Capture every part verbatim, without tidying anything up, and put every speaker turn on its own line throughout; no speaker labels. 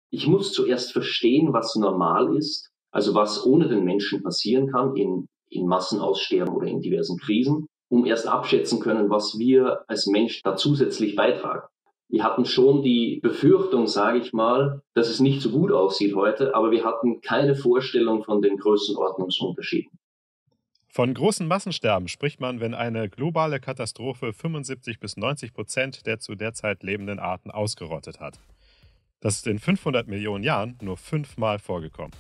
Ich muss zuerst verstehen, was normal ist, also was ohne den Menschen passieren kann in, in Massenaussterben oder in diversen Krisen, um erst abschätzen können, was wir als Mensch da zusätzlich beitragen. Wir hatten schon die Befürchtung, sage ich mal, dass es nicht so gut aussieht heute, aber wir hatten keine Vorstellung von den Größenordnungsunterschieden.
Von großen Massensterben spricht man, wenn eine globale Katastrophe fünfundsiebzig bis neunzig Prozent der zu der Zeit lebenden Arten ausgerottet hat. Das ist in fünfhundert Millionen Jahren nur fünfmal vorgekommen.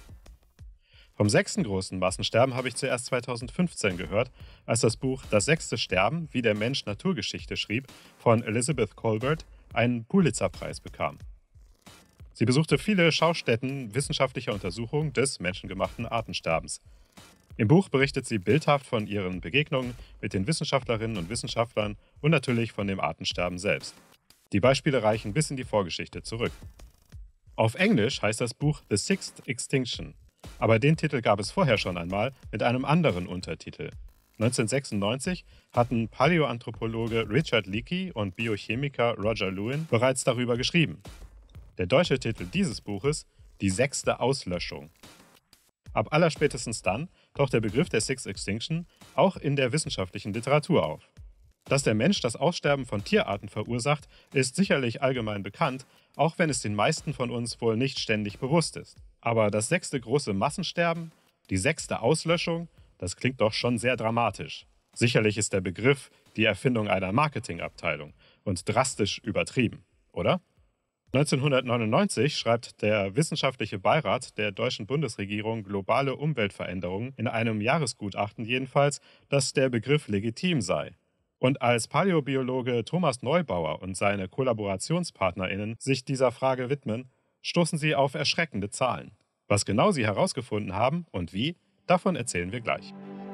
Vom sechsten großen Massensterben habe ich zuerst zweitausendfünfzehn gehört, als das Buch Das sechste Sterben, wie der Mensch Naturgeschichte schrieb, von Elizabeth Kolbert einen Pulitzer-Preis bekam. Sie besuchte viele Schaustätten wissenschaftlicher Untersuchung des menschengemachten Artensterbens. Im Buch berichtet sie bildhaft von ihren Begegnungen mit den Wissenschaftlerinnen und Wissenschaftlern und natürlich von dem Artensterben selbst. Die Beispiele reichen bis in die Vorgeschichte zurück. Auf Englisch heißt das Buch The Sixth Extinction, aber den Titel gab es vorher schon einmal mit einem anderen Untertitel. neunzehnhundertsechsundneunzig hatten Paläoanthropologe Richard Leakey und Biochemiker Roger Lewin bereits darüber geschrieben. Der deutsche Titel dieses Buches: Die sechste Auslöschung. Ab allerspätestens dann taucht der Begriff der Sixth Extinction auch in der wissenschaftlichen Literatur auf. Dass der Mensch das Aussterben von Tierarten verursacht, ist sicherlich allgemein bekannt, auch wenn es den meisten von uns wohl nicht ständig bewusst ist. Aber das sechste große Massensterben, die sechste Auslöschung, das klingt doch schon sehr dramatisch. Sicherlich ist der Begriff die Erfindung einer Marketingabteilung und drastisch übertrieben, oder? neunzehnhundertneunundneunzig schreibt der Wissenschaftliche Beirat der deutschen Bundesregierung Globale Umweltveränderungen in einem Jahresgutachten jedenfalls, dass der Begriff legitim sei. Und als Paläobiologe Thomas Neubauer und seine KollaborationspartnerInnen sich dieser Frage widmen, stoßen sie auf erschreckende Zahlen. Was genau sie herausgefunden haben und wie, davon erzählen wir gleich.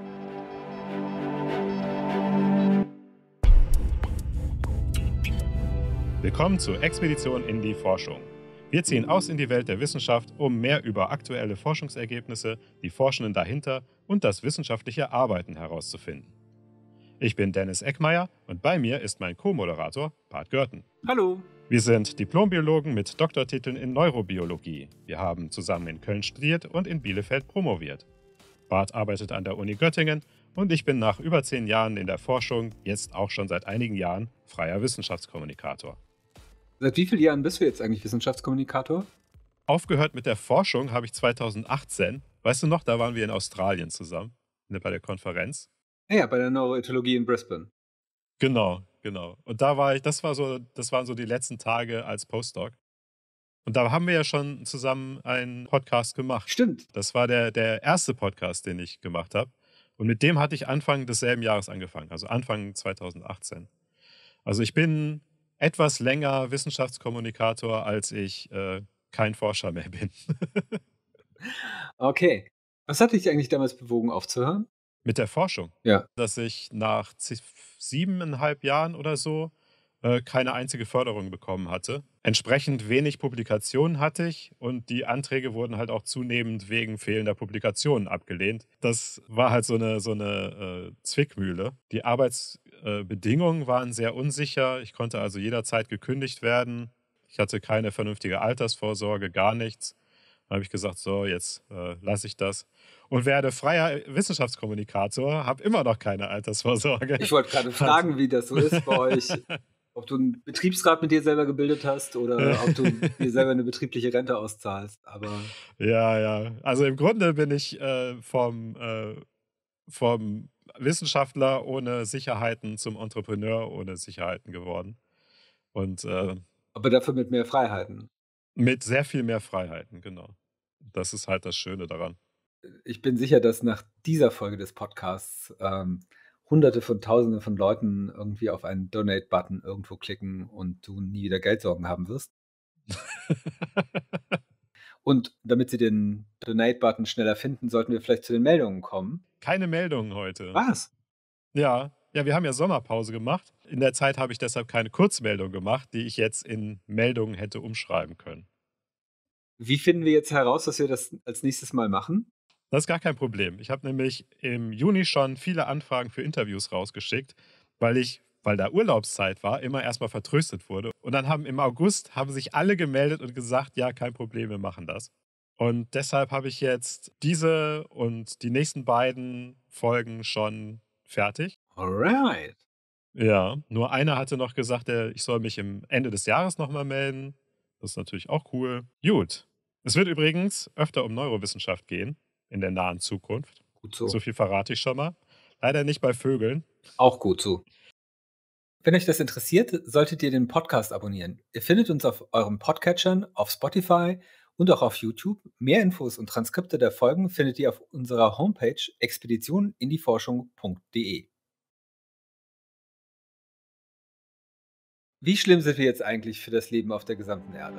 Willkommen zur Expedition in die Forschung. Wir ziehen aus in die Welt der Wissenschaft, um mehr über aktuelle Forschungsergebnisse, die Forschenden dahinter und das wissenschaftliche Arbeiten herauszufinden. Ich bin Dennis Eckmeier und bei mir ist mein Co-Moderator Bart Görten.
Hallo.
Wir sind Diplombiologen mit Doktortiteln in Neurobiologie. Wir haben zusammen in Köln studiert und in Bielefeld promoviert. Bart arbeitet an der Uni Göttingen und ich bin nach über zehn Jahren in der Forschung, jetzt auch schon seit einigen Jahren, freier Wissenschaftskommunikator.
Seit wie vielen Jahren bist du jetzt eigentlich Wissenschaftskommunikator?
Aufgehört mit der Forschung habe ich zweitausendachtzehn. Weißt du noch, da waren wir in Australien zusammen, bei der Konferenz.
Ja, ja, bei der Neuroethologie in Brisbane.
Genau, genau. Und da war ich, das war so, das waren so die letzten Tage als Postdoc. Und da haben wir ja schon zusammen einen Podcast gemacht.
Stimmt.
Das war der, der erste Podcast, den ich gemacht habe. Und mit dem hatte ich Anfang desselben Jahres angefangen, also Anfang zweitausendachtzehn. Also ich bin etwas länger Wissenschaftskommunikator, als ich äh, kein Forscher mehr bin.
Okay. Was hat dich eigentlich damals bewogen, aufzuhören?
Mit der Forschung?
Ja.
Dass ich nach z- siebeneinhalb Jahren oder so äh, keine einzige Förderung bekommen hatte. Entsprechend wenig Publikationen hatte ich und die Anträge wurden halt auch zunehmend wegen fehlender Publikationen abgelehnt. Das war halt so eine, so eine äh, Zwickmühle. Die Arbeitsbedingungen äh, waren sehr unsicher. Ich konnte also jederzeit gekündigt werden. Ich hatte keine vernünftige Altersvorsorge, gar nichts. Da habe ich gesagt, so, jetzt äh, lasse ich das. Und werde freier Wissenschaftskommunikator, habe immer noch keine Altersvorsorge.
Ich wollte gerade fragen, wie das so ist bei euch. Ob du einen Betriebsrat mit dir selber gebildet hast oder ob du dir selber eine betriebliche Rente auszahlst. Aber
ja, ja. Also im Grunde bin ich äh, vom, äh, vom Wissenschaftler ohne Sicherheiten zum Entrepreneur ohne Sicherheiten geworden. Und äh,
aber dafür mit mehr Freiheiten.
Mit sehr viel mehr Freiheiten, genau. Das ist halt das Schöne daran.
Ich bin sicher, dass nach dieser Folge des Podcasts ähm, Hunderte von Tausenden von Leuten irgendwie auf einen Donate-Button irgendwo klicken und du nie wieder Geldsorgen haben wirst. Und damit sie den Donate-Button schneller finden, sollten wir vielleicht zu den Meldungen kommen.
Keine Meldungen heute.
Was?
Ja, ja, wir haben ja Sommerpause gemacht. In der Zeit habe ich deshalb keine Kurzmeldung gemacht, die ich jetzt in Meldungen hätte umschreiben können.
Wie finden wir jetzt heraus, dass wir das als nächstes Mal machen?
Das ist gar kein Problem. Ich habe nämlich im Juni schon viele Anfragen für Interviews rausgeschickt, weil ich weil da Urlaubszeit war, immer erstmal vertröstet wurde. Und dann haben im August haben sich alle gemeldet und gesagt, ja, kein Problem, wir machen das. Und deshalb habe ich jetzt diese und die nächsten beiden Folgen schon fertig.
Alright.
Ja, nur einer hatte noch gesagt, ich soll mich im Ende des Jahres nochmal melden. Das ist natürlich auch cool. Gut. Es wird übrigens öfter um Neurowissenschaft gehen in der nahen Zukunft.
Gut so.
So viel verrate ich schon mal. Leider nicht bei Vögeln.
Auch gut so. Wenn euch das interessiert, solltet ihr den Podcast abonnieren. Ihr findet uns auf euren Podcatchern, auf Spotify und auch auf YouTube. Mehr Infos und Transkripte der Folgen findet ihr auf unserer Homepage expedition in die forschung punkt de. Wie schlimm sind wir jetzt eigentlich für das Leben auf der gesamten Erde?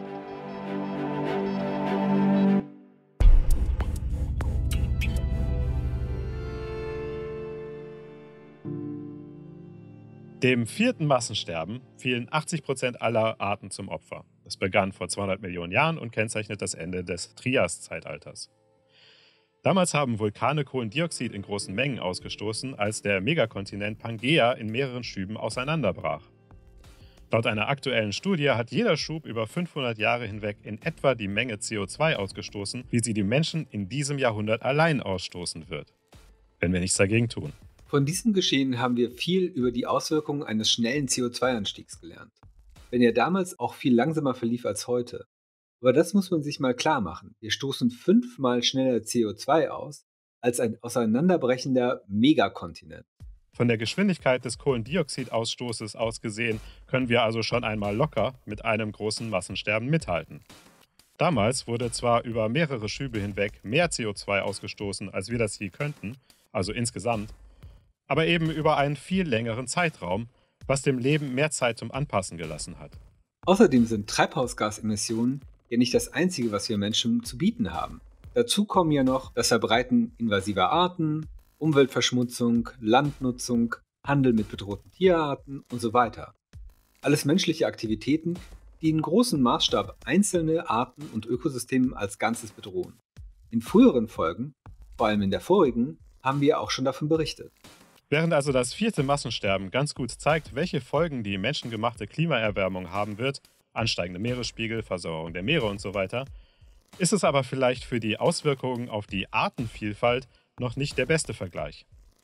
Dem vierten Massensterben fielen achtzig Prozent aller Arten zum Opfer. Es begann vor zweihundert Millionen Jahren und kennzeichnet das Ende des Trias-Zeitalters. Damals haben Vulkane Kohlendioxid in großen Mengen ausgestoßen, als der Megakontinent Pangaea in mehreren Schüben auseinanderbrach. Laut einer aktuellen Studie hat jeder Schub über fünfhundert Jahre hinweg in etwa die Menge C O zwei ausgestoßen, wie sie die Menschen in diesem Jahrhundert allein ausstoßen wird, wenn wir nichts dagegen tun.
Von diesem Geschehen haben wir viel über die Auswirkungen eines schnellen C O zwei Anstiegs gelernt. Wenn er damals auch viel langsamer verlief als heute. Aber das muss man sich mal klar machen. Wir stoßen fünfmal schneller C O zwei aus als ein auseinanderbrechender Megakontinent.
Von der Geschwindigkeit des Kohlendioxidausstoßes aus gesehen können wir also schon einmal locker mit einem großen Massensterben mithalten. Damals wurde zwar über mehrere Schübe hinweg mehr C O zwei ausgestoßen, als wir das je könnten, also insgesamt, aber eben über einen viel längeren Zeitraum, was dem Leben mehr Zeit zum Anpassen gelassen hat.
Außerdem sind Treibhausgasemissionen ja nicht das Einzige, was wir Menschen zu bieten haben. Dazu kommen ja noch das Verbreiten invasiver Arten, Umweltverschmutzung, Landnutzung, Handel mit bedrohten Tierarten und so weiter. Alles menschliche Aktivitäten, die in großem Maßstab einzelne Arten und Ökosysteme als Ganzes bedrohen. In früheren Folgen, vor allem in der vorigen, haben wir auch schon davon berichtet.
Während also das vierte Massensterben ganz gut zeigt, welche Folgen die menschengemachte Klimaerwärmung haben wird, ansteigende Meeresspiegel, Versauerung der Meere und so weiter, ist es aber vielleicht für die Auswirkungen auf die Artenvielfalt noch nicht der beste Vergleich.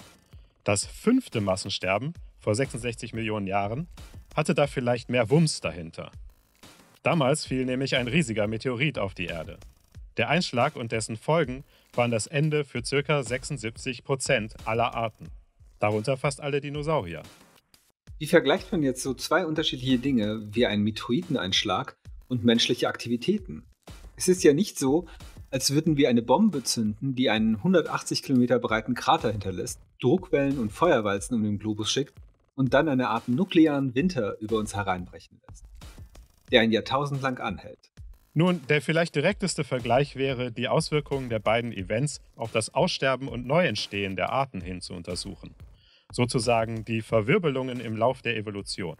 Das fünfte Massensterben vor sechsundsechzig Millionen Jahren hatte da vielleicht mehr Wumms dahinter. Damals fiel nämlich ein riesiger Meteorit auf die Erde. Der Einschlag und dessen Folgen waren das Ende für ca. sechsundsiebzig Prozent aller Arten. Darunter fast alle Dinosaurier.
Wie vergleicht man jetzt so zwei unterschiedliche Dinge wie einen Meteoriteneinschlag und menschliche Aktivitäten? Es ist ja nicht so, als würden wir eine Bombe zünden, die einen hundertachtzig Kilometer breiten Krater hinterlässt, Druckwellen und Feuerwalzen um den Globus schickt und dann eine Art nuklearen Winter über uns hereinbrechen lässt, der ein Jahrtausend lang anhält.
Nun, der vielleicht direkteste Vergleich wäre, die Auswirkungen der beiden Events auf das Aussterben und Neuentstehen der Arten hin zu untersuchen. Sozusagen die Verwirbelungen im Lauf der Evolution.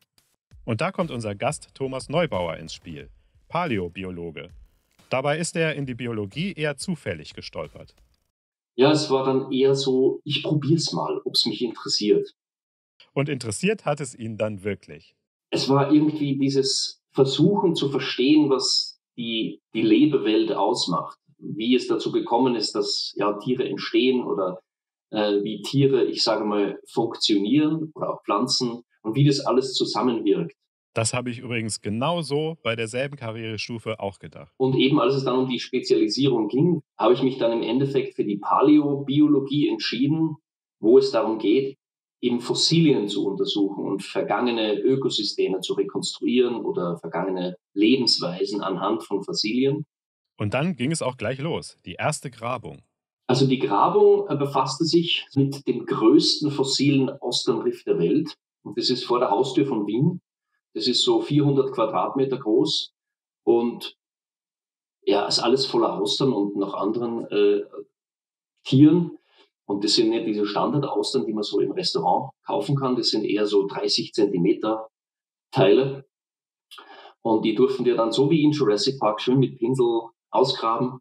Und da kommt unser Gast Thomas Neubauer ins Spiel, Paläobiologe. Dabei ist er in die Biologie eher zufällig gestolpert.
Ja, es war dann eher so, ich probier's mal, ob es mich interessiert.
Und interessiert hat es ihn dann wirklich.
Es war irgendwie dieses Versuchen zu verstehen, was die, die Lebewelt ausmacht. Wie es dazu gekommen ist, dass ja, Tiere entstehen oder äh, wie Tiere, ich sage mal, funktionieren oder auch Pflanzen und wie das alles zusammenwirkt.
Das habe ich übrigens genauso bei derselben Karrierestufe auch gedacht.
Und eben als es dann um die Spezialisierung ging, habe ich mich dann im Endeffekt für die Paläobiologie entschieden, wo es darum geht, eben Fossilien zu untersuchen und vergangene Ökosysteme zu rekonstruieren oder vergangene Lebensweisen anhand von Fossilien.
Und dann ging es auch gleich los, die erste Grabung.
Also die Grabung befasste sich mit dem größten fossilen Austernriff der Welt. Und das ist vor der Haustür von Wien. Das ist so vierhundert Quadratmeter groß und ja, ist alles voller Austern und noch anderen äh, Tieren. Und das sind nicht diese Standard-Austern, die man so im Restaurant kaufen kann. Das sind eher so dreißig Zentimeter Teile. Und die durften wir dann so wie in Jurassic Park schön mit Pinsel ausgraben.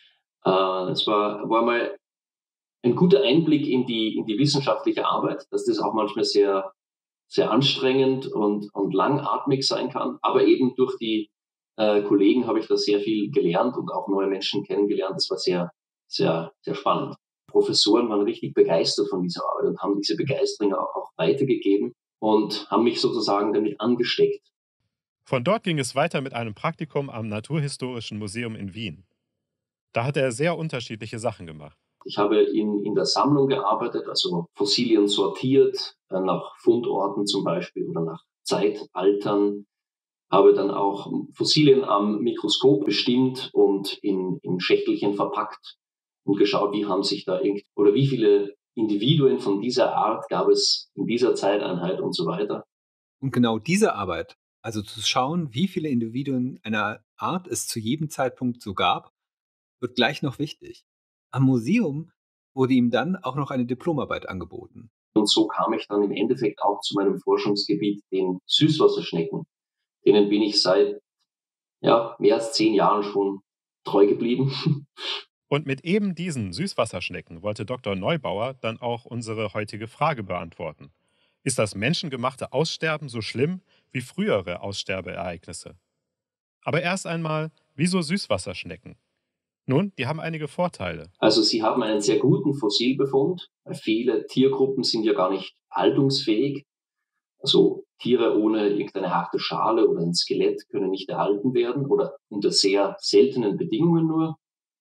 Äh, es war, war mal ein guter Einblick in die, in die wissenschaftliche Arbeit, dass das auch manchmal sehr sehr anstrengend und, und langatmig sein kann. Aber eben durch die äh, Kollegen habe ich da sehr viel gelernt und auch neue Menschen kennengelernt. Das war sehr, sehr, sehr spannend. Professoren waren richtig begeistert von dieser Arbeit und haben diese Begeisterung auch, auch weitergegeben und haben mich sozusagen damit angesteckt.
Von dort ging es weiter mit einem Praktikum am Naturhistorischen Museum in Wien. Da hat er sehr unterschiedliche Sachen gemacht.
Ich habe in, in der Sammlung gearbeitet, also Fossilien sortiert, äh, nach Fundorten zum Beispiel oder nach Zeitaltern. Habe dann auch Fossilien am Mikroskop bestimmt und in, in Schächtelchen verpackt und geschaut, wie haben sich da irgend oder wie viele Individuen von dieser Art gab es in dieser Zeiteinheit und so weiter.
Und genau diese Arbeit, also zu schauen, wie viele Individuen einer Art es zu jedem Zeitpunkt so gab, wird gleich noch wichtig. Am Museum wurde ihm dann auch noch eine Diplomarbeit angeboten.
Und so kam ich dann im Endeffekt auch zu meinem Forschungsgebiet, den Süßwasserschnecken. Denen bin ich seit ja, mehr als zehn Jahren schon treu geblieben.
Und mit eben diesen Süßwasserschnecken wollte Doktor Neubauer dann auch unsere heutige Frage beantworten. Ist das menschengemachte Aussterben so schlimm wie frühere Aussterbeereignisse? Aber erst einmal, wieso Süßwasserschnecken? Nun, die haben einige Vorteile.
Also sie haben einen sehr guten Fossilbefund. Viele Tiergruppen sind ja gar nicht haltungsfähig. Also Tiere ohne irgendeine harte Schale oder ein Skelett können nicht erhalten werden oder unter sehr seltenen Bedingungen nur.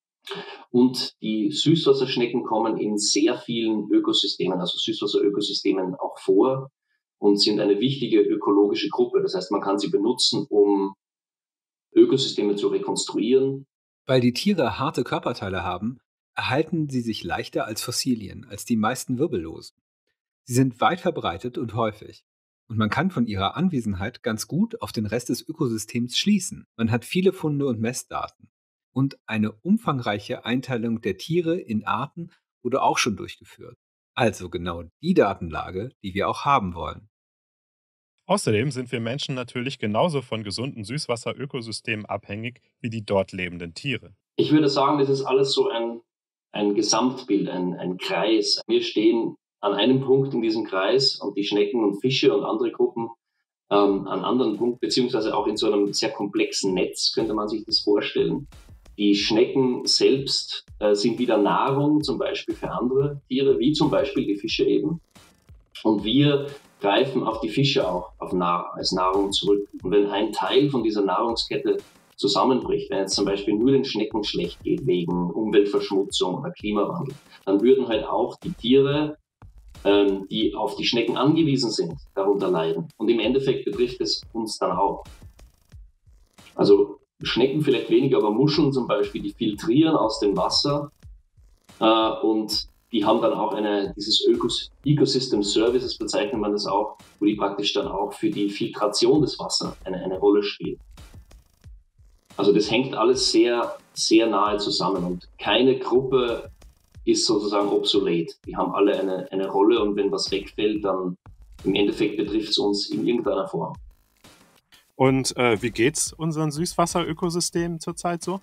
Und die Süßwasserschnecken kommen in sehr vielen Ökosystemen, also Süßwasserökosystemen auch vor und sind eine wichtige ökologische Gruppe. Das heißt, man kann sie benutzen, um Ökosysteme zu rekonstruieren.
Weil die Tiere harte Körperteile haben, erhalten sie sich leichter als Fossilien, als die meisten Wirbellosen. Sie sind weit verbreitet und häufig. Und man kann von ihrer Anwesenheit ganz gut auf den Rest des Ökosystems schließen. Man hat viele Funde und Messdaten. Und eine umfangreiche Einteilung der Tiere in Arten wurde auch schon durchgeführt. Also genau die Datenlage, die wir auch haben wollen.
Außerdem sind wir Menschen natürlich genauso von gesunden Süßwasserökosystemen abhängig wie die dort lebenden Tiere.
Ich würde sagen, das ist alles so ein, ein Gesamtbild, ein, ein Kreis. Wir stehen an einem Punkt in diesem Kreis und die Schnecken und Fische und andere Gruppen ähm, an anderen Punkt, beziehungsweise auch in so einem sehr komplexen Netz, könnte man sich das vorstellen. Die Schnecken selbst äh, sind wieder Nahrung, zum Beispiel für andere Tiere, wie zum Beispiel die Fische eben. Und wir greifen auf die Fische auch auf Nahr- als Nahrung zurück. Und wenn ein Teil von dieser Nahrungskette zusammenbricht, wenn jetzt zum Beispiel nur den Schnecken schlecht geht wegen Umweltverschmutzung oder Klimawandel, dann würden halt auch die Tiere, ähm, die auf die Schnecken angewiesen sind, darunter leiden. Und im Endeffekt betrifft es uns dann auch. Also Schnecken vielleicht weniger, aber Muscheln zum Beispiel, die filtrieren aus dem Wasser äh, und die haben dann auch eine, dieses Ökos- Ecosystem Services bezeichnet man das auch, wo die praktisch dann auch für die Filtration des Wassers eine, eine Rolle spielen. Also das hängt alles sehr, sehr nahe zusammen und keine Gruppe ist sozusagen obsolet. Die haben alle eine, eine Rolle und wenn was wegfällt, dann im Endeffekt betrifft es uns in irgendeiner Form.
Und äh, wie geht's unseren Süßwasserökosystemen zurzeit so?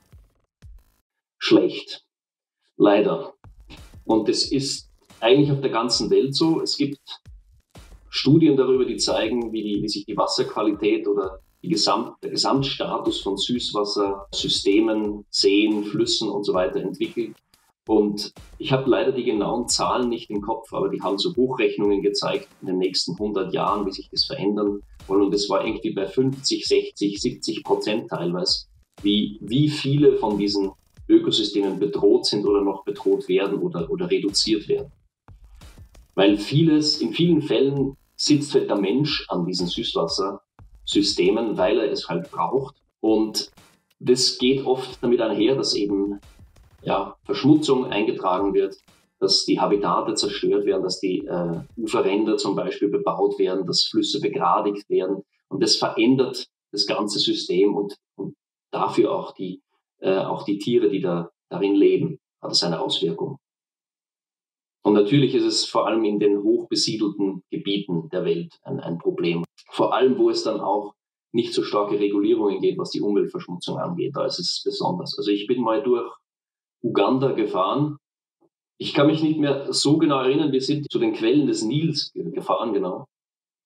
Schlecht. Leider. Und das ist eigentlich auf der ganzen Welt so. Es gibt Studien darüber, die zeigen, wie, die, wie sich die Wasserqualität oder die Gesamt, der Gesamtstatus von Süßwassersystemen, Seen, Flüssen und so weiter entwickelt. Und ich habe leider die genauen Zahlen nicht im Kopf, aber die haben so Hochrechnungen gezeigt in den nächsten hundert Jahren, wie sich das verändern soll. Und es war irgendwie bei fünfzig, sechzig, siebzig Prozent teilweise, wie, wie viele von diesen Ökosystemen bedroht sind oder noch bedroht werden oder, oder reduziert werden. Weil vieles, in vielen Fällen sitzt halt der Mensch an diesen Süßwassersystemen, weil er es halt braucht. Und das geht oft damit einher, dass eben ja, Verschmutzung eingetragen wird, dass die Habitate zerstört werden, dass die äh, Uferränder zum Beispiel bebaut werden, dass Flüsse begradigt werden. Und das verändert das ganze System und, und dafür auch die, äh, auch die Tiere, die da darin leben, hat es eine Auswirkung. Und natürlich ist es vor allem in den hochbesiedelten Gebieten der Welt ein, ein Problem. Vor allem, wo es dann auch nicht so starke Regulierungen gibt, was die Umweltverschmutzung angeht. Da ist es besonders. Also ich bin mal durch Uganda gefahren. Ich kann mich nicht mehr so genau erinnern, wir sind zu den Quellen des Nils gefahren, genau.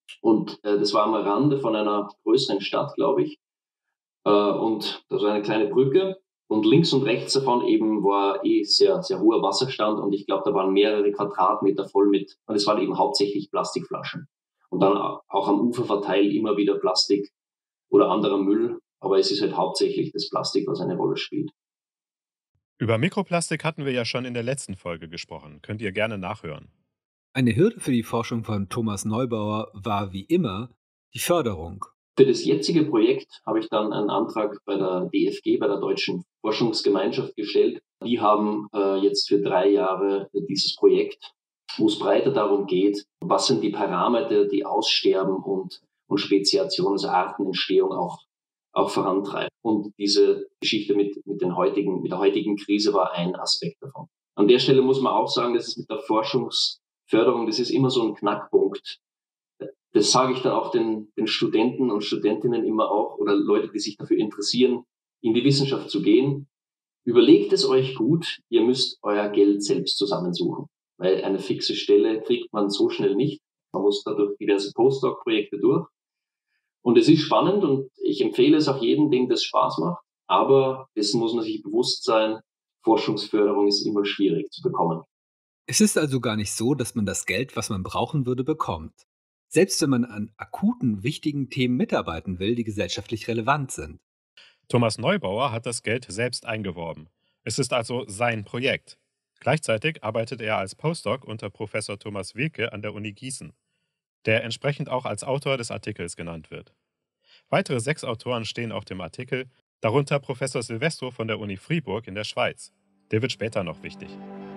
Und äh, das war am Rande von einer größeren Stadt, glaube ich. Äh, und da war eine kleine Brücke. Und links und rechts davon eben war eh sehr, sehr hoher Wasserstand. Und ich glaube, da waren mehrere Quadratmeter voll mit, und es waren eben hauptsächlich Plastikflaschen. Und dann auch am Ufer verteilt immer wieder Plastik oder anderer Müll. Aber es ist halt hauptsächlich das Plastik, was eine Rolle spielt.
Über Mikroplastik hatten wir ja schon in der letzten Folge gesprochen. Könnt ihr gerne nachhören.
Eine Hürde für die Forschung von Thomas Neubauer war wie immer die Förderung.
Für das jetzige Projekt habe ich dann einen Antrag bei der D F G, bei der Deutschen Forschungsgemeinschaft, gestellt. Die haben äh, jetzt für drei Jahre dieses Projekt, wo es breiter darum geht, was sind die Parameter, die Aussterben und, und Speziation, also Artenentstehung auch, auch vorantreiben. Und diese Geschichte mit, mit, den heutigen, mit der heutigen Krise war ein Aspekt davon. An der Stelle muss man auch sagen, dass es mit der Forschungsförderung, das ist immer so ein Knackpunkt. Das sage ich dann auch den, den Studenten und Studentinnen immer auch, oder Leute, die sich dafür interessieren, in die Wissenschaft zu gehen. Überlegt es euch gut, ihr müsst euer Geld selbst zusammensuchen, weil eine fixe Stelle kriegt man so schnell nicht. Man muss da durch diverse Postdoc-Projekte durch. Und es ist spannend und ich empfehle es auch jedem, dem das Spaß macht. Aber dessen muss man sich bewusst sein, Forschungsförderung ist immer schwierig zu bekommen.
Es ist also gar nicht so, dass man das Geld, was man brauchen würde, bekommt. Selbst wenn man an akuten, wichtigen Themen mitarbeiten will, die gesellschaftlich relevant sind.
Thomas Neubauer hat das Geld selbst eingeworben. Es ist also sein Projekt. Gleichzeitig arbeitet er als Postdoc unter Professor Thomas Wilke an der Uni Gießen, der entsprechend auch als Autor des Artikels genannt wird. Weitere sechs Autoren stehen auf dem Artikel, darunter Professor Silvestro von der Uni Fribourg in der Schweiz. Der wird später noch wichtig.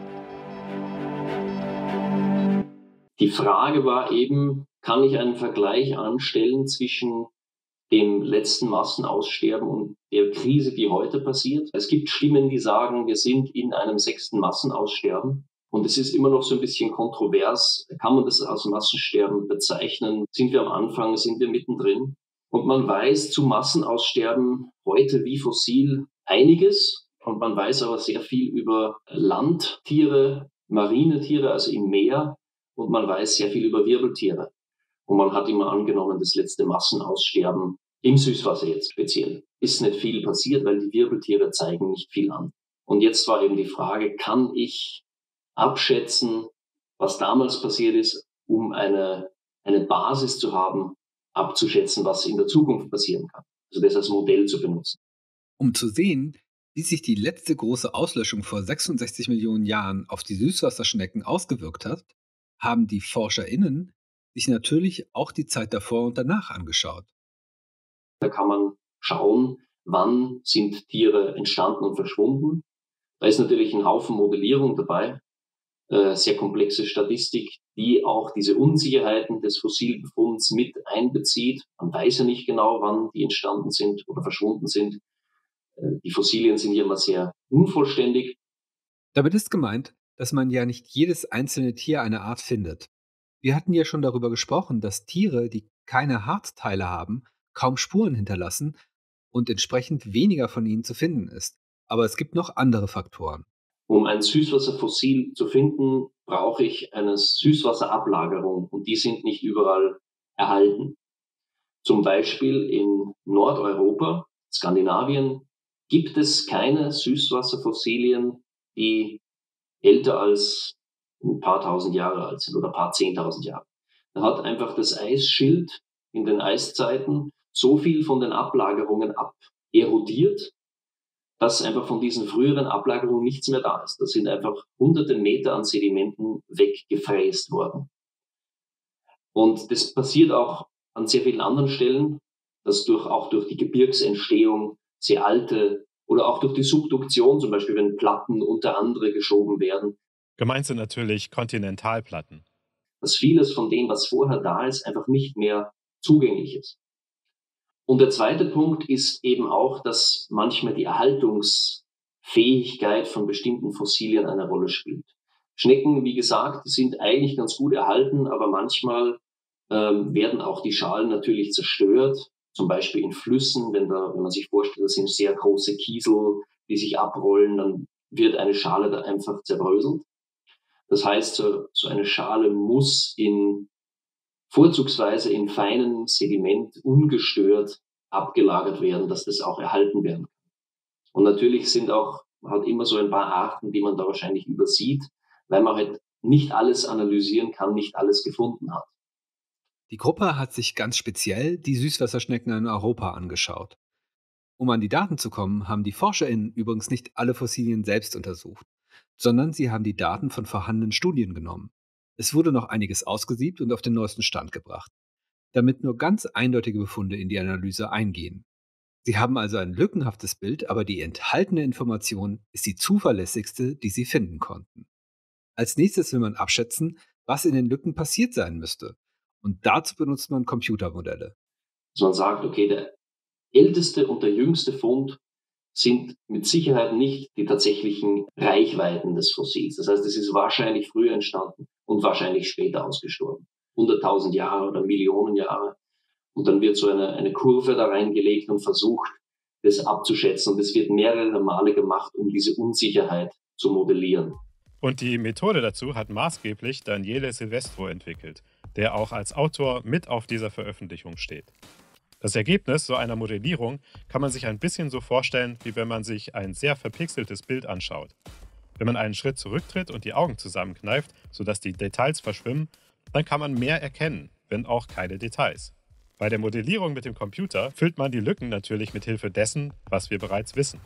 Die Frage war eben, kann ich einen Vergleich anstellen zwischen dem letzten Massenaussterben und der Krise, die heute passiert? Es gibt Stimmen, die sagen, wir sind in einem sechsten Massenaussterben. Und es ist immer noch so ein bisschen kontrovers. Kann man das als Massensterben bezeichnen? Sind wir am Anfang? Sind wir mittendrin? Und man weiß zu Massenaussterben heute wie fossil einiges. Und man weiß aber sehr viel über Landtiere, marine Tiere, also im Meer. Und man weiß sehr viel über Wirbeltiere. Und man hat immer angenommen, das letzte Massenaussterben im Süßwasser jetzt speziell ist nicht viel passiert, weil die Wirbeltiere zeigen nicht viel an. Und jetzt war eben die Frage, kann ich abschätzen, was damals passiert ist, um eine, eine Basis zu haben, abzuschätzen, was in der Zukunft passieren kann. Also das als Modell zu benutzen.
Um zu sehen, wie sich die letzte große Auslöschung vor sechsundsechzig Millionen Jahren auf die Süßwasserschnecken ausgewirkt hat, haben die ForscherInnen sich natürlich auch die Zeit davor und danach angeschaut.
Da kann man schauen, wann sind Tiere entstanden und verschwunden. Da ist natürlich ein Haufen Modellierung dabei, äh, sehr komplexe Statistik, die auch diese Unsicherheiten des Fossilbefunds mit einbezieht. Man weiß ja nicht genau, wann die entstanden sind oder verschwunden sind. Äh, die Fossilien sind ja immer sehr unvollständig.
Damit ist gemeint, dass man ja nicht jedes einzelne Tier einer Art findet. Wir hatten ja schon darüber gesprochen, dass Tiere, die keine Haarteile haben, kaum Spuren hinterlassen und entsprechend weniger von ihnen zu finden ist. Aber es gibt noch andere Faktoren.
Um ein Süßwasserfossil zu finden, brauche ich eine Süßwasserablagerung und die sind nicht überall erhalten. Zum Beispiel in Nordeuropa, Skandinavien, gibt es keine Süßwasserfossilien, die älter als ein paar tausend Jahre alt sind oder ein paar zehntausend Jahre. Da hat einfach das Eisschild in den Eiszeiten so viel von den Ablagerungen aberodiert, dass einfach von diesen früheren Ablagerungen nichts mehr da ist. Das sind einfach hunderte Meter an Sedimenten weggefräst worden. Und das passiert auch an sehr vielen anderen Stellen, dass durch, auch durch die Gebirgsentstehung sehr alte oder auch durch die Subduktion, zum Beispiel wenn Platten unter andere geschoben werden.
Gemeint sind natürlich Kontinentalplatten.
Dass vieles von dem, was vorher da ist, einfach nicht mehr zugänglich ist. Und der zweite Punkt ist eben auch, dass manchmal die Erhaltungsfähigkeit von bestimmten Fossilien eine Rolle spielt. Schnecken, wie gesagt, sind eigentlich ganz gut erhalten, aber manchmal ähm, werden auch die Schalen natürlich zerstört. Zum Beispiel in Flüssen, wenn, da, wenn man sich vorstellt, das sind sehr große Kiesel, die sich abrollen, dann wird eine Schale da einfach zerbröselt. Das heißt, so, so eine Schale muss in vorzugsweise in feinem Sediment ungestört abgelagert werden, dass das auch erhalten werden kann. Und natürlich sind auch halt immer so ein paar Arten, die man da wahrscheinlich übersieht, weil man halt nicht alles analysieren kann, nicht alles gefunden hat.
Die Gruppe hat sich ganz speziell die Süßwasserschnecken in Europa angeschaut. Um an die Daten zu kommen, haben die ForscherInnen übrigens nicht alle Fossilien selbst untersucht, sondern sie haben die Daten von vorhandenen Studien genommen. Es wurde noch einiges ausgesiebt und auf den neuesten Stand gebracht, damit nur ganz eindeutige Befunde in die Analyse eingehen. Sie haben also ein lückenhaftes Bild, aber die enthaltene Information ist die zuverlässigste, die sie finden konnten. Als nächstes will man abschätzen, was in den Lücken passiert sein müsste. Und dazu benutzt man Computermodelle.
Dass man sagt, okay, der älteste und der jüngste Fund sind mit Sicherheit nicht die tatsächlichen Reichweiten des Fossils. Das heißt, es ist wahrscheinlich früher entstanden und wahrscheinlich später ausgestorben. hunderttausend Jahre oder Millionen Jahre. Und dann wird so eine, eine Kurve da reingelegt und versucht, das abzuschätzen. Und es wird mehrere Male gemacht, um diese Unsicherheit zu modellieren.
Und die Methode dazu hat maßgeblich Daniele Silvestro entwickelt, der auch als Autor mit auf dieser Veröffentlichung steht. Das Ergebnis so einer Modellierung kann man sich ein bisschen so vorstellen, wie wenn man sich ein sehr verpixeltes Bild anschaut. Wenn man einen Schritt zurücktritt und die Augen zusammenkneift, sodass die Details verschwimmen, dann kann man mehr erkennen, wenn auch keine Details. Bei der Modellierung mit dem Computer füllt man die Lücken natürlich mit Hilfe dessen, was wir bereits wissen.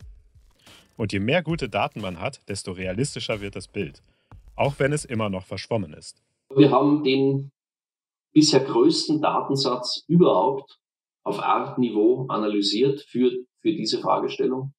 Und je mehr gute Daten man hat, desto realistischer wird das Bild, auch wenn es immer noch verschwommen ist.
Wir haben den bisher größten Datensatz überhaupt auf Artniveau analysiert für, für diese Fragestellung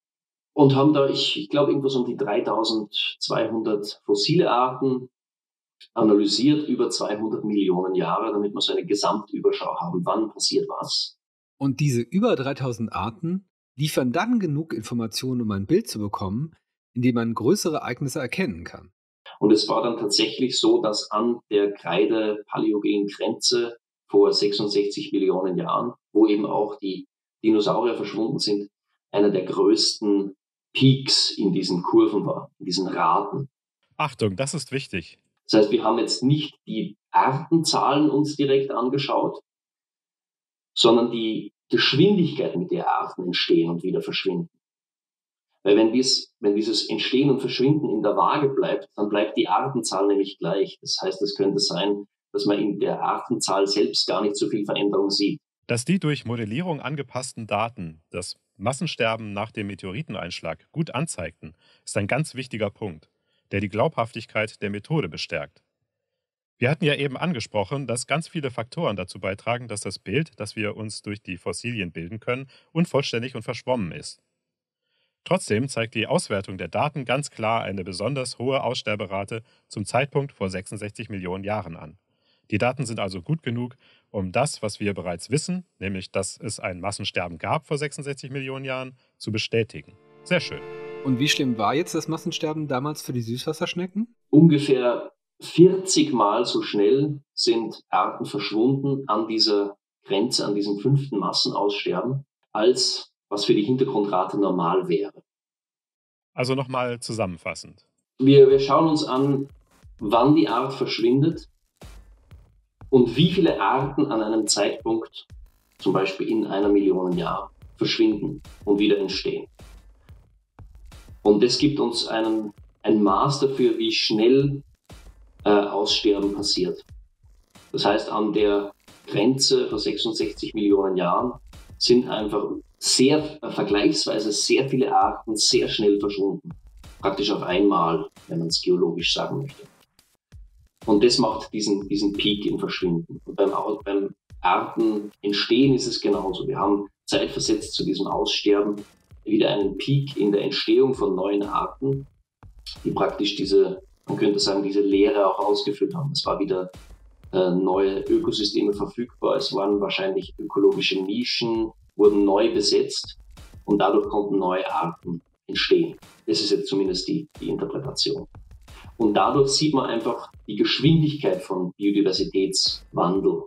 und haben da, ich, ich glaube, irgendwas um die dreitausendzweihundert fossile Arten analysiert über zweihundert Millionen Jahre, damit wir so eine Gesamtüberschau haben, wann passiert was.
Und diese über dreitausend Arten liefern dann genug Informationen, um ein Bild zu bekommen, in dem man größere Ereignisse erkennen kann.
Und es war dann tatsächlich so, dass an der Kreide-paläogenen Grenze vor sechsundsechzig Millionen Jahren, wo eben auch die Dinosaurier verschwunden sind, einer der größten Peaks in diesen Kurven war, in diesen Raten.
Achtung, das ist wichtig.
Das heißt, wir haben jetzt nicht die Artenzahlen uns direkt angeschaut, sondern die Geschwindigkeit, mit der Arten entstehen und wieder verschwinden. Weil wenn, dies, wenn dieses Entstehen und Verschwinden in der Waage bleibt, dann bleibt die Artenzahl nämlich gleich. Das heißt, es könnte sein, dass man in der Artenzahl selbst gar nicht so viel Veränderung sieht.
Dass die durch Modellierung angepassten Daten das Massensterben nach dem Meteoriteneinschlag gut anzeigten, ist ein ganz wichtiger Punkt, der die Glaubhaftigkeit der Methode bestärkt. Wir hatten ja eben angesprochen, dass ganz viele Faktoren dazu beitragen, dass das Bild, das wir uns durch die Fossilien bilden können, unvollständig und verschwommen ist. Trotzdem zeigt die Auswertung der Daten ganz klar eine besonders hohe Aussterberate zum Zeitpunkt vor sechsundsechzig Millionen Jahren an. Die Daten sind also gut genug, um das, was wir bereits wissen, nämlich dass es ein Massensterben gab vor sechsundsechzig Millionen Jahren, zu bestätigen. Sehr schön.
Und wie schlimm war jetzt das Massensterben damals für die Süßwasserschnecken?
Ungefähr vierzig Mal so schnell sind Arten verschwunden an dieser Grenze, an diesem fünften Massenaussterben, als was für die Hintergrundrate normal wäre.
Also nochmal zusammenfassend.
Wir, wir schauen uns an, wann die Art verschwindet und wie viele Arten an einem Zeitpunkt, zum Beispiel in einer Million Jahren, verschwinden und wieder entstehen. Und das gibt uns einen, ein Maß dafür, wie schnell äh, Aussterben passiert. Das heißt, an der Grenze vor sechsundsechzig Millionen Jahren sind einfach sehr, äh, vergleichsweise sehr viele Arten sehr schnell verschwunden. Praktisch auf einmal, wenn man es geologisch sagen möchte. Und das macht diesen, diesen Peak im Verschwinden. Und beim, beim Artenentstehen ist es genauso. Wir haben zeitversetzt zu diesem Aussterben wieder einen Peak in der Entstehung von neuen Arten, die praktisch diese, man könnte sagen, diese Leere auch ausgefüllt haben. Es war wieder äh, neue Ökosysteme verfügbar, es waren wahrscheinlich ökologische Nischen, wurden neu besetzt und dadurch konnten neue Arten entstehen. Das ist jetzt zumindest die, die Interpretation. Und dadurch sieht man einfach die Geschwindigkeit von Biodiversitätswandel.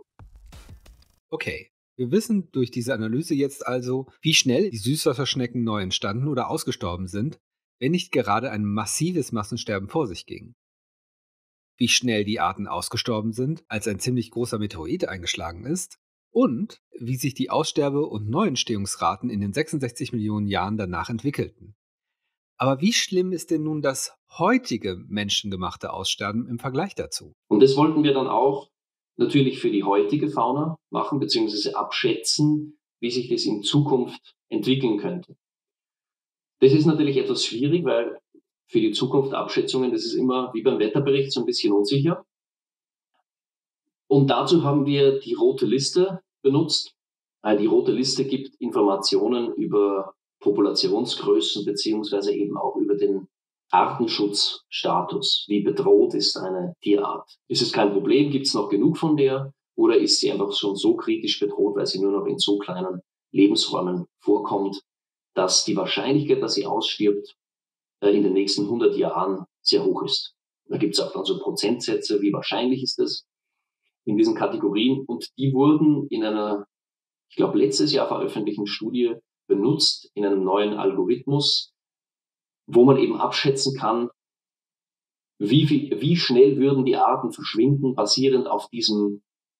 Okay. Wir wissen durch diese Analyse jetzt also, wie schnell die Süßwasserschnecken neu entstanden oder ausgestorben sind, wenn nicht gerade ein massives Massensterben vor sich ging. wie schnell die Arten ausgestorben sind, als ein ziemlich großer Meteorit eingeschlagen ist, und wie sich die Aussterbe- und Neuentstehungsraten in den sechsundsechzig Millionen Jahren danach entwickelten. Aber wie schlimm ist denn nun das heutige menschengemachte Aussterben im Vergleich dazu?
Und das wollten wir dann auch natürlich für die heutige Fauna machen, beziehungsweise abschätzen, wie sich das in Zukunft entwickeln könnte. Das ist natürlich etwas schwierig, weil für die Zukunft Abschätzungen, das ist immer wie beim Wetterbericht so ein bisschen unsicher. Und dazu haben wir die rote Liste benutzt. Die rote Liste gibt Informationen über Populationsgrößen beziehungsweise eben auch über den Artenschutzstatus. Wie bedroht ist eine Tierart? Ist es kein Problem? Gibt es noch genug von der? Oder ist sie einfach schon so kritisch bedroht, weil sie nur noch in so kleinen Lebensräumen vorkommt, dass die Wahrscheinlichkeit, dass sie ausstirbt, in den nächsten hundert Jahren sehr hoch ist? Da gibt es auch dann so Prozentsätze, wie wahrscheinlich ist das in diesen Kategorien. Und die wurden in einer, ich glaube, letztes Jahr veröffentlichten Studie benutzt, in einem neuen Algorithmus, wo man eben abschätzen kann, wie, viel, wie schnell würden die Arten verschwinden, basierend auf diesem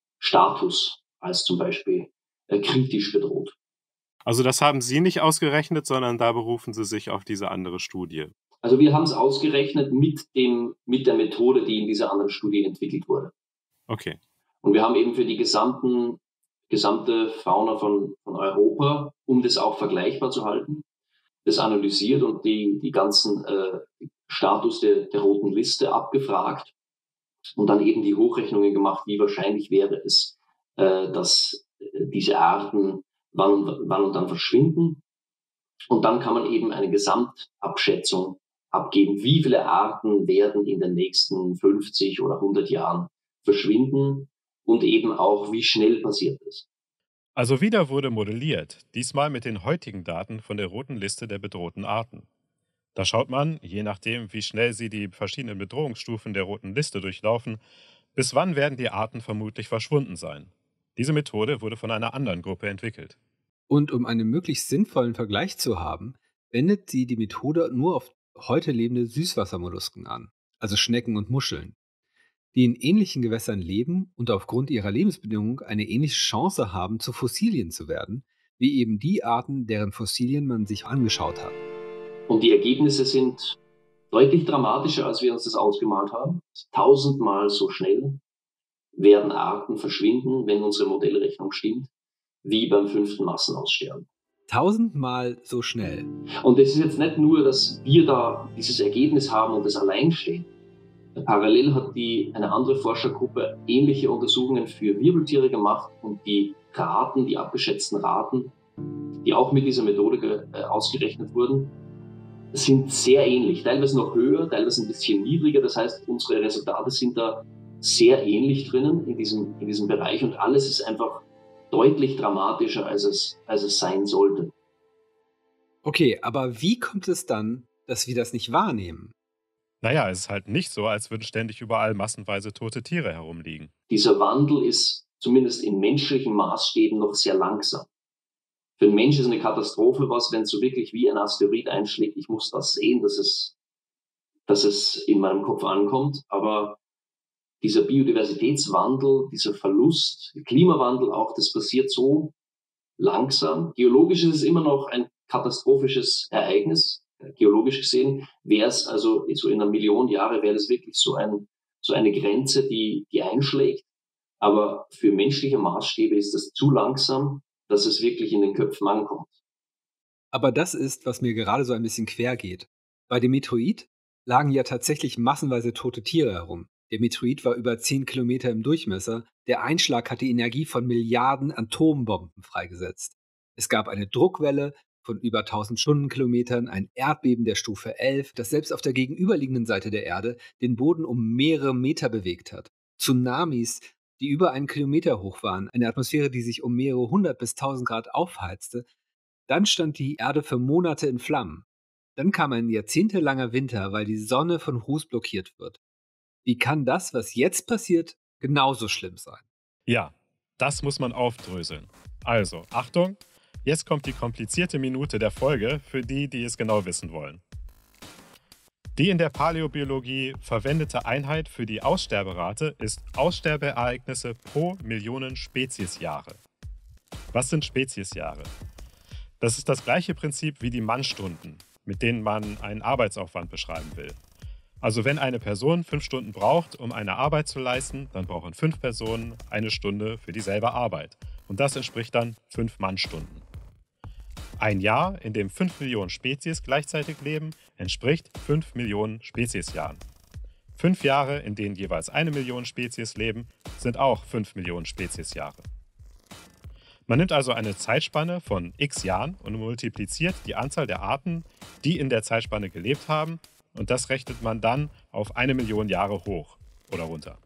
Status, als zum Beispiel äh, kritisch bedroht.
Also das haben Sie nicht ausgerechnet, sondern da berufen Sie sich auf diese andere Studie.
Also wir haben es ausgerechnet mit, dem, mit der Methode, die in dieser anderen Studie entwickelt wurde.
Okay.
Und wir haben eben für die gesamten, gesamte Fauna von, von Europa, um das auch vergleichbar zu halten, das analysiert und die, die ganzen äh, Status der, der roten Liste abgefragt und dann eben die Hochrechnungen gemacht, wie wahrscheinlich wäre es, äh, dass diese Arten wann, wann und dann verschwinden. Und dann kann man eben eine Gesamtabschätzung abgeben, wie viele Arten werden in den nächsten fünfzig oder hundert Jahren verschwinden und eben auch, wie schnell passiert es.
Also wieder wurde modelliert, diesmal mit den heutigen Daten von der roten Liste der bedrohten Arten. Da schaut man, je nachdem, wie schnell sie die verschiedenen Bedrohungsstufen der roten Liste durchlaufen, bis wann werden die Arten vermutlich verschwunden sein. Diese Methode wurde von einer anderen Gruppe entwickelt.
Und um einen möglichst sinnvollen Vergleich zu haben, wendet sie die Methode nur auf heute lebende Süßwassermollusken an, also Schnecken und Muscheln, die in ähnlichen Gewässern leben und aufgrund ihrer Lebensbedingungen eine ähnliche Chance haben, zu Fossilien zu werden, wie eben die Arten, deren Fossilien man sich angeschaut hat.
Und die Ergebnisse sind deutlich dramatischer, als wir uns das ausgemalt haben. Tausendmal so schnell werden Arten verschwinden, wenn unsere Modellrechnung stimmt, wie beim fünften Massenaussterben.
Tausendmal so schnell.
Und es ist jetzt nicht nur, dass wir da dieses Ergebnis haben und das allein stehen. Parallel hat die, eine andere Forschergruppe ähnliche Untersuchungen für Wirbeltiere gemacht und die Raten, die abgeschätzten Raten, die auch mit dieser Methode ge, äh, ausgerechnet wurden, sind sehr ähnlich. Teilweise noch höher, teilweise ein bisschen niedriger. Das heißt, unsere Resultate sind da sehr ähnlich drinnen in diesem, in diesem Bereich und alles ist einfach deutlich dramatischer, als es, als es sein sollte.
Okay, aber wie kommt es dann, dass wir das nicht wahrnehmen?
Naja, es ist halt nicht so, als würden ständig überall massenweise tote Tiere herumliegen.
Dieser Wandel ist zumindest in menschlichen Maßstäben noch sehr langsam. Für den Mensch ist eine Katastrophe was, wenn es so wirklich wie ein Asteroid einschlägt. Ich muss das sehen, dass es, dass es in meinem Kopf ankommt. Aber dieser Biodiversitätswandel, dieser Verlust, der Klimawandel auch, das passiert so langsam. Geologisch ist es immer noch ein katastrophisches Ereignis. Geologisch gesehen wäre es, also so in einer Million Jahre wäre das wirklich so, ein, so eine Grenze, die, die einschlägt. Aber für menschliche Maßstäbe ist das zu langsam, dass es wirklich in den Köpfen ankommt.
Aber das ist, was mir gerade so ein bisschen quer geht. Bei dem Meteorit lagen ja tatsächlich massenweise tote Tiere herum. Der Meteorit war über zehn Kilometer im Durchmesser. Der Einschlag hat die Energie von Milliarden Atombomben freigesetzt. Es gab eine Druckwelle von über tausend Stundenkilometern, ein Erdbeben der Stufe elf, das selbst auf der gegenüberliegenden Seite der Erde den Boden um mehrere Meter bewegt hat. Tsunamis, die über einen Kilometer hoch waren, eine Atmosphäre, die sich um mehrere hundert bis tausend Grad aufheizte. Dann stand die Erde für Monate in Flammen. Dann kam ein jahrzehntelanger Winter, weil die Sonne von Ruß blockiert wird. Wie kann das, was jetzt passiert, genauso schlimm sein?
Ja, das muss man aufdröseln. Also, Achtung, jetzt kommt die komplizierte Minute der Folge für die, die es genau wissen wollen. Die in der Paläobiologie verwendete Einheit für die Aussterberate ist Aussterbeereignisse pro Millionen Speziesjahre. Was sind Speziesjahre? Das ist das gleiche Prinzip wie die Mannstunden, mit denen man einen Arbeitsaufwand beschreiben will. Also wenn eine Person fünf Stunden braucht, um eine Arbeit zu leisten, dann brauchen fünf Personen eine Stunde für dieselbe Arbeit. Und das entspricht dann fünf Mannstunden. Ein Jahr, in dem fünf Millionen Spezies gleichzeitig leben, entspricht fünf Millionen Speziesjahren. Fünf Jahre, in denen jeweils eine Million Spezies leben, sind auch fünf Millionen Speziesjahre. Man nimmt also eine Zeitspanne von x Jahren und multipliziert die Anzahl der Arten, die in der Zeitspanne gelebt haben, und das rechnet man dann auf eine Million Jahre hoch oder runter.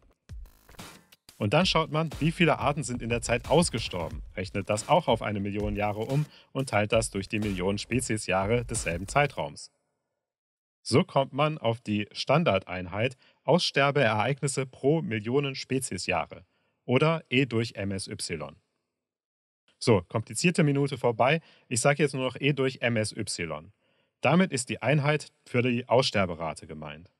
Und dann schaut man, wie viele Arten sind in der Zeit ausgestorben, rechnet das auch auf eine Million Jahre um und teilt das durch die Millionen Speziesjahre desselben Zeitraums. So kommt man auf die Standardeinheit Aussterbeereignisse pro Millionen Speziesjahre oder E durch M S Y. So, komplizierte Minute vorbei. Ich sage jetzt nur noch E durch M S Y. Damit ist die Einheit für die Aussterberate gemeint.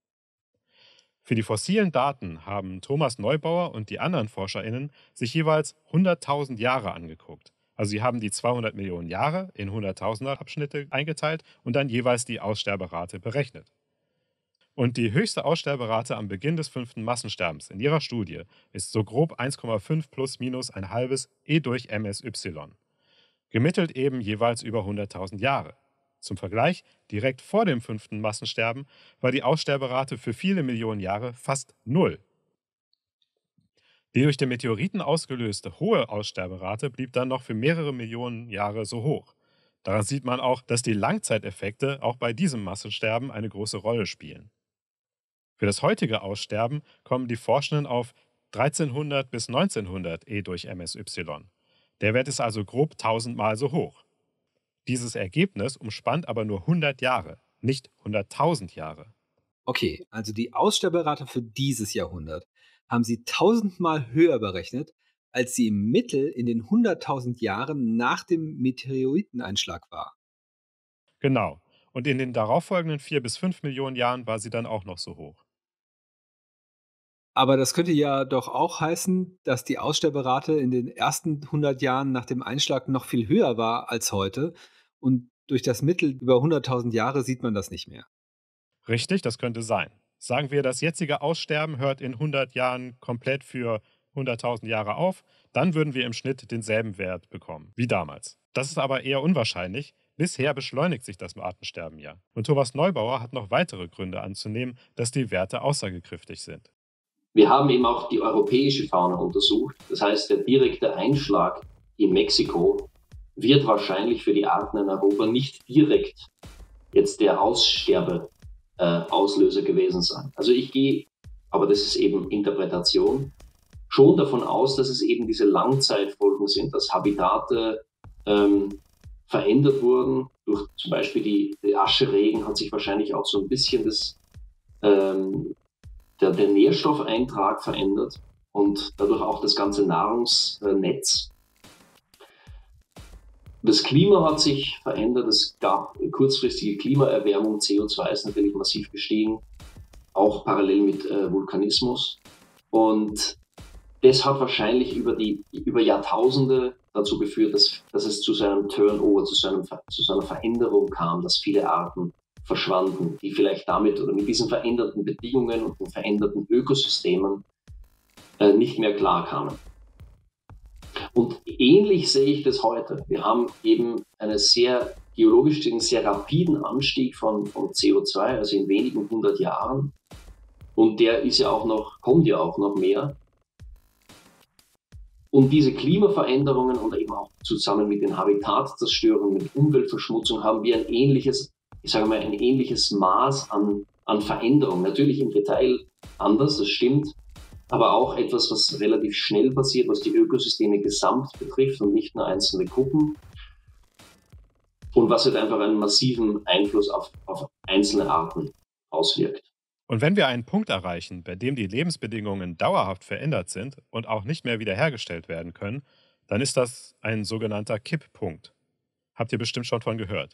Für die fossilen Daten haben Thomas Neubauer und die anderen ForscherInnen sich jeweils hunderttausend Jahre angeguckt. Also sie haben die zweihundert Millionen Jahre in hunderttausender Abschnitte eingeteilt und dann jeweils die Aussterberate berechnet. Und die höchste Aussterberate am Beginn des fünften Massensterbens in ihrer Studie ist so grob eins Komma fünf plus minus ein halbes E durch M S Y. Gemittelt eben jeweils über hunderttausend Jahre. Zum Vergleich, direkt vor dem fünften Massensterben war die Aussterberate für viele Millionen Jahre fast null. Die durch den Meteoriten ausgelöste hohe Aussterberate blieb dann noch für mehrere Millionen Jahre so hoch. Daran sieht man auch, dass die Langzeiteffekte auch bei diesem Massensterben eine große Rolle spielen. Für das heutige Aussterben kommen die Forschenden auf dreizehnhundert bis neunzehnhundert E durch M S Y. Der Wert ist also grob tausendmal so hoch. Dieses Ergebnis umspannt aber nur hundert Jahre, nicht hunderttausend Jahre.
Okay, also die Aussterberate für dieses Jahrhundert haben sie tausendmal höher berechnet, als sie im Mittel in den hunderttausend Jahren nach dem Meteoriteneinschlag war.
Genau. Und in den darauffolgenden vier bis fünf Millionen Jahren war sie dann auch noch so hoch.
Aber das könnte ja doch auch heißen, dass die Aussterberate in den ersten hundert Jahren nach dem Einschlag noch viel höher war als heute und durch das Mittel über hunderttausend Jahre sieht man das nicht mehr.
Richtig, das könnte sein. Sagen wir, das jetzige Aussterben hört in hundert Jahren komplett für hunderttausend Jahre auf, dann würden wir im Schnitt denselben Wert bekommen wie damals. Das ist aber eher unwahrscheinlich. Bisher beschleunigt sich das Artensterben ja. Und Thomas Neubauer hat noch weitere Gründe anzunehmen, dass die Werte aussagekräftig sind.
Wir haben eben auch die europäische Fauna untersucht. Das heißt, der direkte Einschlag in Mexiko wird wahrscheinlich für die Arten in Europa nicht direkt jetzt der Aussterbeauslöser äh, gewesen sein. Also ich gehe, aber das ist eben Interpretation, schon davon aus, dass es eben diese Langzeitfolgen sind, dass Habitate ähm, verändert wurden. Durch zum Beispiel die, die Ascheregen hat sich wahrscheinlich auch so ein bisschen das, ähm, der, der Nährstoffeintrag verändert und dadurch auch das ganze Nahrungsnetz. Das Klima hat sich verändert, es gab kurzfristige Klimaerwärmung, C O zwei ist natürlich massiv gestiegen, auch parallel mit äh, Vulkanismus. Und das hat wahrscheinlich über, die, über Jahrtausende dazu geführt, dass, dass es zu seinem Turnover, zu, seinem, zu seiner Veränderung kam, dass viele Arten verschwanden, die vielleicht damit oder mit diesen veränderten Bedingungen und den veränderten Ökosystemen äh, nicht mehr klarkamen. Und ähnlich sehe ich das heute. Wir haben eben einen sehr geologisch einen sehr rapiden Anstieg von, von C O zwei, also in wenigen hundert Jahren. Und der ist ja auch noch, kommt ja auch noch mehr. Und diese Klimaveränderungen und eben auch zusammen mit den Habitatzerstörungen, mit Umweltverschmutzung haben wir ein ähnliches, ich sage mal, ein ähnliches Maß an, an Veränderung. Natürlich im Detail anders, das stimmt. Aber auch etwas, was relativ schnell passiert, was die Ökosysteme gesamt betrifft und nicht nur einzelne Gruppen. Und was halt einfach einen massiven Einfluss auf, auf einzelne Arten auswirkt.
Und wenn wir einen Punkt erreichen, bei dem die Lebensbedingungen dauerhaft verändert sind und auch nicht mehr wiederhergestellt werden können, dann ist das ein sogenannter Kipppunkt. Habt ihr bestimmt schon von gehört.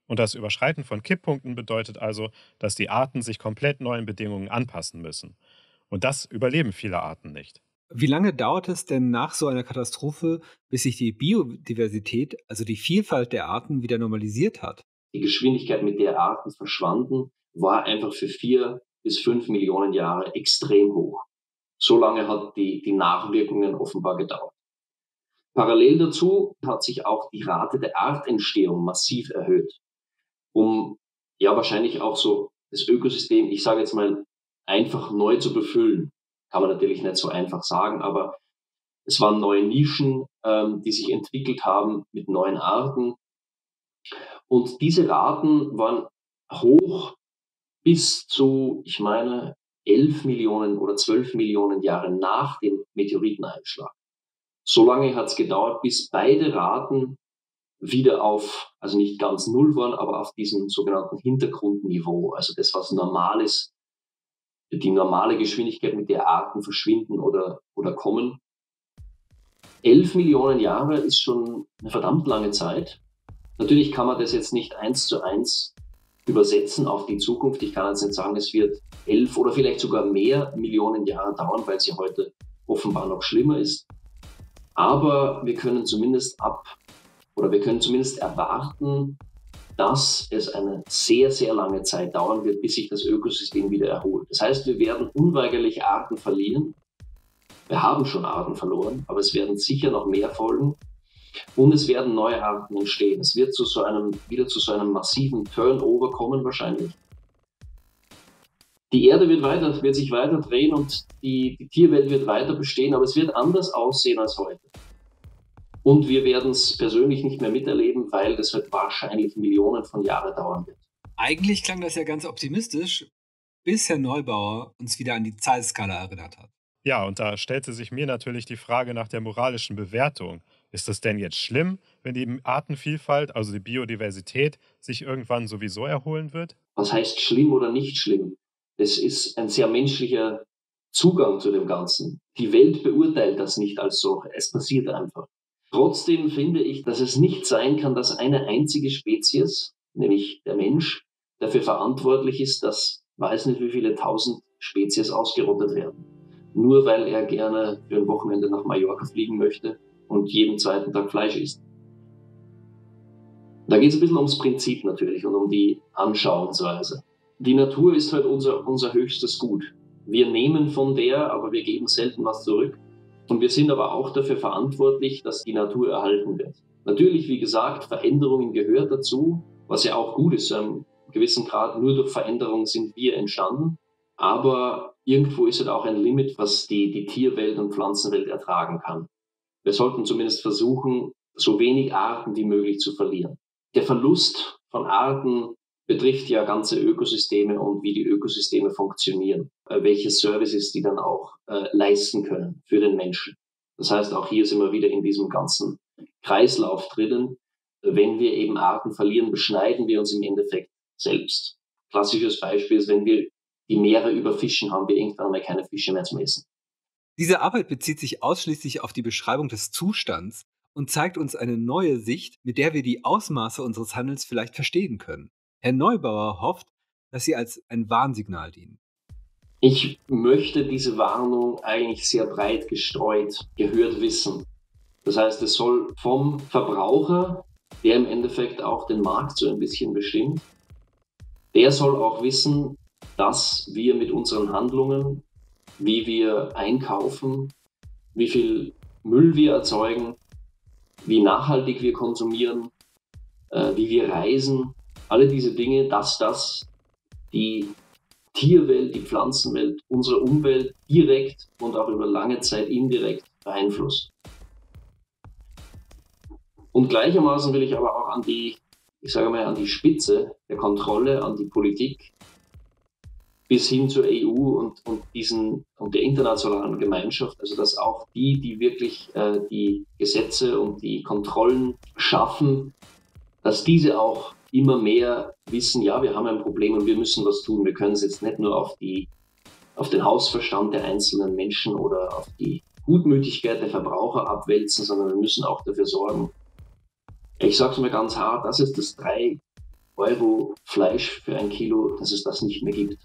Und das Überschreiten von Kipppunkten bedeutet also, dass die Arten sich komplett neuen Bedingungen anpassen müssen. Und das überleben viele Arten nicht.
Wie lange dauert es denn nach so einer Katastrophe, bis sich die Biodiversität, also die Vielfalt der Arten, wieder normalisiert hat?
Die Geschwindigkeit, mit der Arten verschwanden, war einfach für vier bis fünf Millionen Jahre extrem hoch. So lange hat die, die Nachwirkungen offenbar gedauert. Parallel dazu hat sich auch die Rate der Artentstehung massiv erhöht, um ja wahrscheinlich auch so das Ökosystem, ich sage jetzt mal, einfach neu zu befüllen. Kann man natürlich nicht so einfach sagen, aber es waren neue Nischen, ähm, die sich entwickelt haben mit neuen Arten. Und diese Raten waren hoch bis zu, ich meine, elf Millionen oder zwölf Millionen Jahre nach dem Meteoriteneinschlag. So lange hat es gedauert, bis beide Raten wieder auf, also nicht ganz null waren, aber auf diesem sogenannten Hintergrundniveau, also das, was normal ist, die normale Geschwindigkeit, mit der Arten verschwinden oder, oder kommen. Elf Millionen Jahre ist schon eine verdammt lange Zeit. Natürlich kann man das jetzt nicht eins zu eins übersetzen auf die Zukunft. Ich kann jetzt nicht sagen, es wird elf oder vielleicht sogar mehr Millionen Jahre dauern, weil sie heute offenbar noch schlimmer ist. Aber wir können zumindest ab, oder wir können zumindest erwarten, dass es eine sehr, sehr lange Zeit dauern wird, bis sich das Ökosystem wieder erholt. Das heißt, wir werden unweigerlich Arten verlieren. Wir haben schon Arten verloren, aber es werden sicher noch mehr folgen. Und es werden neue Arten entstehen. Es wird zu so einem, wieder zu so einem massiven Turnover kommen wahrscheinlich. Die Erde wird, weiter, wird sich weiter drehen und die, die Tierwelt wird weiter bestehen, aber es wird anders aussehen als heute. Und wir werden es persönlich nicht mehr miterleben, weil das wird wahrscheinlich Millionen von Jahren dauern wird.
Eigentlich klang das ja ganz optimistisch, bis Herr Neubauer uns wieder an die Zeitskala erinnert hat.
Ja, und da stellte sich mir natürlich die Frage nach der moralischen Bewertung. Ist es denn jetzt schlimm, wenn die Artenvielfalt, also die Biodiversität, sich irgendwann sowieso erholen wird?
Was heißt schlimm oder nicht schlimm? Das ist ein sehr menschlicher Zugang zu dem Ganzen. Die Welt beurteilt das nicht als so. Es passiert einfach. Trotzdem finde ich, dass es nicht sein kann, dass eine einzige Spezies, nämlich der Mensch, dafür verantwortlich ist, dass weiß nicht wie viele tausend Spezies ausgerottet werden. Nur weil er gerne für ein Wochenende nach Mallorca fliegen möchte und jeden zweiten Tag Fleisch isst. Da geht es ein bisschen ums Prinzip natürlich und um die Anschauungsweise. Die Natur ist halt unser, unser höchstes Gut. Wir nehmen von der, aber wir geben selten was zurück. Und wir sind aber auch dafür verantwortlich, dass die Natur erhalten wird. Natürlich, wie gesagt, Veränderungen gehört dazu, was ja auch gut ist. Zu einem gewissen Grad, nur durch Veränderungen sind wir entstanden. Aber irgendwo ist halt auch ein Limit, was die, die Tierwelt und Pflanzenwelt ertragen kann. Wir sollten zumindest versuchen, so wenig Arten wie möglich zu verlieren. Der Verlust von Arten betrifft ja ganze Ökosysteme und wie die Ökosysteme funktionieren, äh, welche Services die dann auch äh, leisten können für den Menschen. Das heißt, auch hier sind wir wieder in diesem ganzen Kreislauf drinnen. Wenn wir eben Arten verlieren, beschneiden wir uns im Endeffekt selbst. Klassisches Beispiel ist, wenn wir die Meere überfischen, haben wir irgendwann mal keine Fische mehr zum Essen.
Diese Arbeit bezieht sich ausschließlich auf die Beschreibung des Zustands und zeigt uns eine neue Sicht, mit der wir die Ausmaße unseres Handelns vielleicht verstehen können. Herr Neubauer hofft, dass sie als ein Warnsignal dienen.
Ich möchte diese Warnung eigentlich sehr breit gestreut gehört wissen. Das heißt, es soll vom Verbraucher, der im Endeffekt auch den Markt so ein bisschen bestimmt, der soll auch wissen, dass wir mit unseren Handlungen, wie wir einkaufen, wie viel Müll wir erzeugen, wie nachhaltig wir konsumieren, äh, wie wir reisen, alle diese Dinge, dass das die Tierwelt, die Pflanzenwelt, unsere Umwelt direkt und auch über lange Zeit indirekt beeinflusst. Und gleichermaßen will ich aber auch an die, ich sage mal, an die Spitze der Kontrolle, an die Politik, bis hin zur E U und, und, diesen, und der internationalen Gemeinschaft, also dass auch die, die wirklich äh, die Gesetze und die Kontrollen schaffen, dass diese auch immer mehr wissen, ja, wir haben ein Problem und wir müssen was tun. Wir können es jetzt nicht nur auf, die, auf den Hausverstand der einzelnen Menschen oder auf die Gutmütigkeit der Verbraucher abwälzen, sondern wir müssen auch dafür sorgen. Ich sage es mal ganz hart, das ist das drei Euro Fleisch für ein Kilo, dass es das nicht mehr gibt.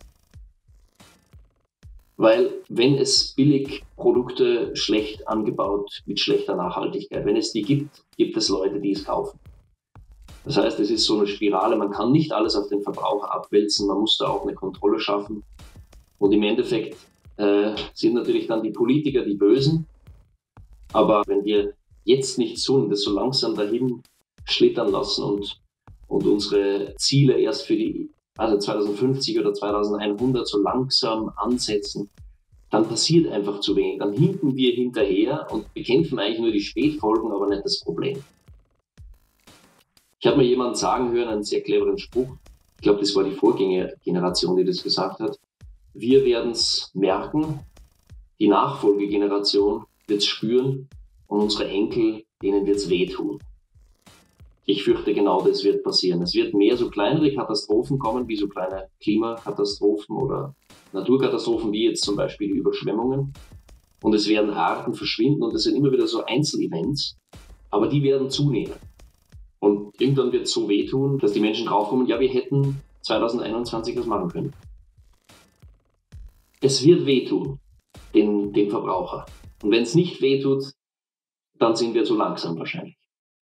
Weil wenn es Billigprodukte schlecht angebaut mit schlechter Nachhaltigkeit, wenn es die gibt, gibt es Leute, die es kaufen. Das heißt, es ist so eine Spirale, man kann nicht alles auf den Verbraucher abwälzen, man muss da auch eine Kontrolle schaffen. Und im Endeffekt äh, sind natürlich dann die Politiker die Bösen. Aber wenn wir jetzt nichts tun, das so langsam dahin schlittern lassen und, und unsere Ziele erst für die, also zwanzig fünfzig oder zweitausendeinhundert so langsam ansetzen, dann passiert einfach zu wenig. Dann hinken wir hinterher und bekämpfen eigentlich nur die Spätfolgen, aber nicht das Problem. Ich habe mir jemanden sagen hören, einen sehr cleveren Spruch, ich glaube, das war die Vorgängergeneration, die das gesagt hat. Wir werden es merken, die Nachfolgegeneration wird es spüren und unsere Enkel, denen wird es wehtun. Ich fürchte, genau das wird passieren. Es wird mehr so kleinere Katastrophen kommen, wie so kleine Klimakatastrophen oder Naturkatastrophen, wie jetzt zum Beispiel die Überschwemmungen. Und es werden Arten verschwinden und es sind immer wieder so Einzelevents, aber die werden zunehmen. Und irgendwann wird es so wehtun, dass die Menschen draufkommen, ja, wir hätten zwanzig einundzwanzig was machen können. Es wird wehtun, den, den Verbraucher. Und wenn es nicht wehtut, dann sind wir zu langsam wahrscheinlich.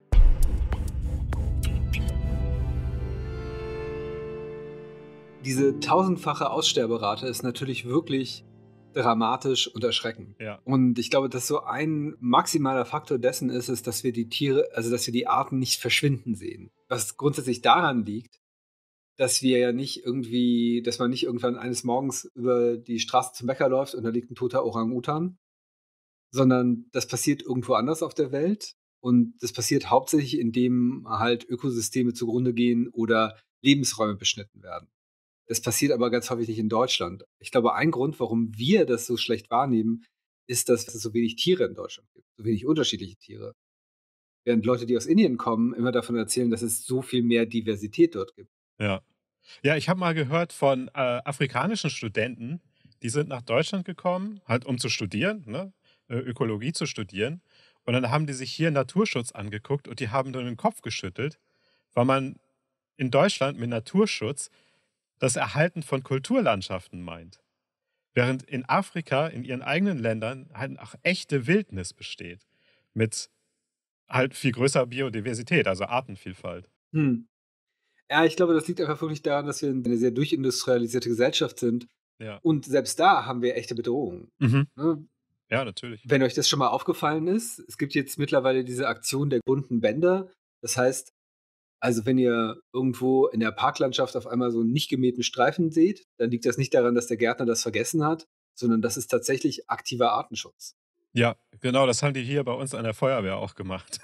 Diese tausendfache Aussterberate ist natürlich wirklich dramatisch und erschreckend.
Ja.
Und ich glaube, dass so ein maximaler Faktor dessen ist, ist, dass wir die Tiere, also dass wir die Arten nicht verschwinden sehen. Was grundsätzlich daran liegt, dass wir ja nicht irgendwie, dass man nicht irgendwann eines Morgens über die Straße zum Bäcker läuft und da liegt ein toter Orang-Utan, sondern das passiert irgendwo anders auf der Welt und das passiert hauptsächlich, indem halt Ökosysteme zugrunde gehen oder Lebensräume beschnitten werden. Das passiert aber ganz häufig nicht in Deutschland. Ich glaube, ein Grund, warum wir das so schlecht wahrnehmen, ist, dass es so wenig Tiere in Deutschland gibt, so wenig unterschiedliche Tiere. Während Leute, die aus Indien kommen, immer davon erzählen, dass es so viel mehr Diversität dort gibt.
Ja. Ja, ich habe mal gehört von äh, afrikanischen Studenten, die sind nach Deutschland gekommen, halt um zu studieren, ne? äh, Ökologie zu studieren. Und dann haben die sich hier Naturschutz angeguckt und die haben dann den Kopf geschüttelt, weil man in Deutschland mit Naturschutz das Erhalten von Kulturlandschaften meint. Während in Afrika, in ihren eigenen Ländern, halt auch echte Wildnis besteht. Mit halt viel größerer Biodiversität, also Artenvielfalt.
Hm. Ja, ich glaube, das liegt einfach wirklich daran, dass wir eine sehr durchindustrialisierte Gesellschaft sind.
Ja.
Und selbst da haben wir echte Bedrohungen.
Mhm.
Ne?
Ja, natürlich.
Wenn euch das schon mal aufgefallen ist, es gibt jetzt mittlerweile diese Aktion der bunten Bänder. Das heißt, also wenn ihr irgendwo in der Parklandschaft auf einmal so einen nicht gemähten Streifen seht, dann liegt das nicht daran, dass der Gärtner das vergessen hat, sondern das ist tatsächlich aktiver Artenschutz.
Ja, genau, das haben die hier bei uns an der Feuerwehr auch gemacht.